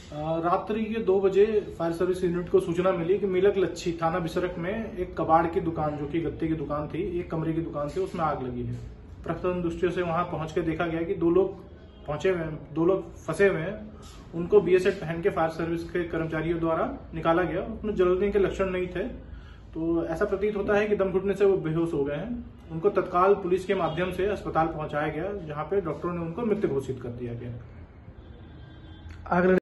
रात्रि के 2 बजे फायर सर्विस यूनिट को सूचना मिली कि मिलक लच्छी थाना बिसरक में एक कबाड़ की दुकान, जो कि गत्ते की दुकान थी, एक कमरे की दुकान थी, उसमें आग लगी है। प्रथम दृष्टि से वहां पहुंच के देखा गया कि दो लोग फंसे हुए हैं। उनको BSS पहन के फायर सर्विस के कर्मचारियों द्वारा निकाला गया। उसमें जलने के लक्षण नहीं थे, तो ऐसा प्रतीत होता है कि दम घुटने से वो बेहोश हो गए हैं। उनको तत्काल पुलिस के माध्यम से अस्पताल पहुंचाया गया, जहां पे डॉक्टरों ने उनको मृत घोषित कर दिया गया।